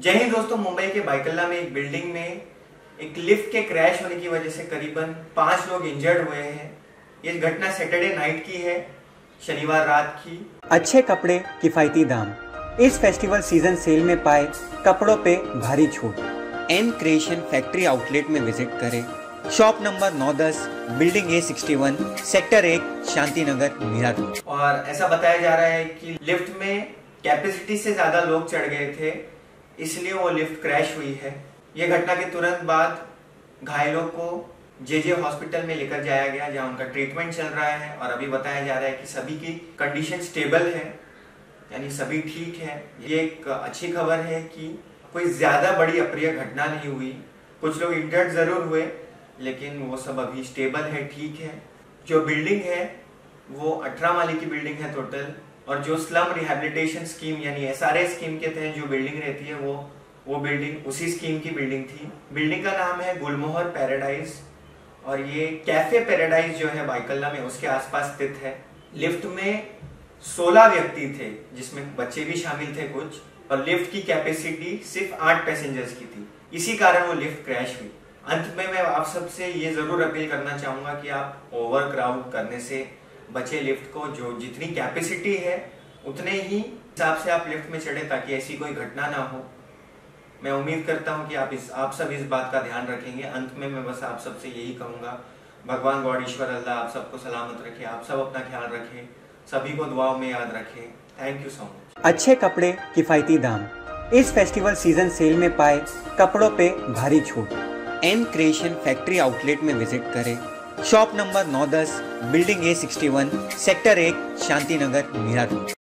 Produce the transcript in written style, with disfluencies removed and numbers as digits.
जय हिंद दोस्तों। मुंबई के बाइकल्ला में एक बिल्डिंग में एक लिफ्ट के क्रैश होने की वजह से करीबन 5 लोग इंजर्ड हुए हैं। ये घटना सैटरडे नाइट की है, शनिवार रात की। अच्छे कपड़े, किफायती दाम। इस फेस्टिवल सीजन सेल में पाए कपड़ों पे भारी छूट। एन क्रिएशन फैक्ट्री आउटलेट में विजिट करें। Shop number 9-10, building A61, sector 1, Shanti Nagar, Mirapur. और ऐसा बताया जा रहा है कि लिफ्ट में कैपेसिटी से ज्यादा लोग चढ़ गए थे, इसलिए वो लिफ्ट क्रैश हुई है। ये घटना के तुरंत बाद घायलों को JJ हॉस्पिटल में लेकर जाया गया, जहां उनका ट्रीटमेंट चल रहा है। और अभी बताया जा रहा है कि सभी की कंडीशन स्टेबल है, यानी सभी ठीक है। ये एक अच्छी खबर है कि कोई ज्यादा बड़ी अप्रिय घटना नहीं हुई। कुछ लोग इंजर्ड जरूर हुए, लेकिन वो सब अभी स्टेबल है, ठीक है। जो बिल्डिंग है वो 18 माले की बिल्डिंग है टोटल। और जो स्लम रिहैबिलिटेशन स्कीम यानी SRA स्कीम के तहत जो बिल्डिंग रहती है वो बिल्डिंग उसी स्कीम की बिल्डिंग थी। बिल्डिंग का नाम है गुलमोहर पैराडाइज, और ये कैफे पैराडाइज जो है बाइकल्ला में उसके आसपास स्थित है। लिफ्ट में 16 व्यक्ति थे, जिसमें बच्चे भी शामिल थे कुछ, और लिफ्ट की कैपेसिटी सिर्फ 8 पैसेंजर्स की थी। इसी कारण वो लिफ्ट क्रैश हुई। अंत में मैं आप सबसे ये जरूर अपील करना चाहूंगा कि आप ओवर क्राउड करने से बचे। लिफ्ट को जो जितनी कैपेसिटी है उतने ही हिसाब से आप लिफ्ट में चढ़े, ताकि ऐसी कोई घटना ना हो। मैं उम्मीद करता हूं कि आप सब इस बात का ध्यान रखेंगे। अंत में मैं बस आप सबसे यही कहूंगा, भगवान गॉड ईश्वर अल्लाह आप सबको सलामत रखे। आप सब अपना ख्याल रखें, सभी को दुआओं में याद रखें। Thank you so much. अच्छे कपड़े, किफायती दाम। इस फेस्टिवल सीजन सेल में पाए कपड़ों पे भारी छूट। एन क्रिएशन फैक्ट्री आउटलेट में विजिट करें। Shop number 9-10, building A61, sector 1, Shanti Nagar, Mirapur.